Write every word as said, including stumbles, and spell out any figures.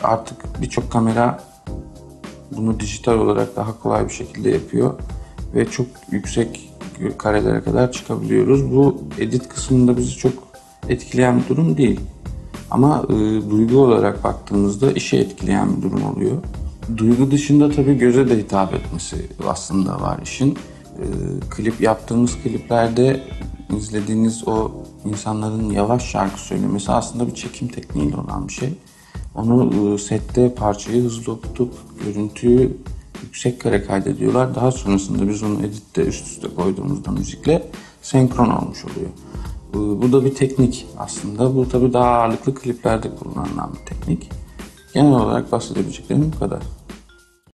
artık birçok kamera bunu dijital olarak daha kolay bir şekilde yapıyor ve çok yüksek karelere kadar çıkabiliyoruz. Bu edit kısmında bizi çok etkileyen bir durum değil. Ama e, duygu olarak baktığımızda işe etkileyen bir durum oluyor. Duygu dışında tabii göze de hitap etmesi aslında var işin. E, klip yaptığımız kliplerde izlediğiniz o insanların yavaş şarkı söylemesi aslında bir çekim tekniğiyle olan bir şey. Onu e, sette parçayı hızlı okutup görüntüyü yüksek kare kaydediyorlar. Daha sonrasında biz onu editte üst üste koyduğumuzda müzikle senkron olmuş oluyor. Bu da bir teknik aslında. Bu tabii daha ağırlıklı kliplerde kullanılan bir teknik. Genel olarak bahsedebileceklerim bu kadar.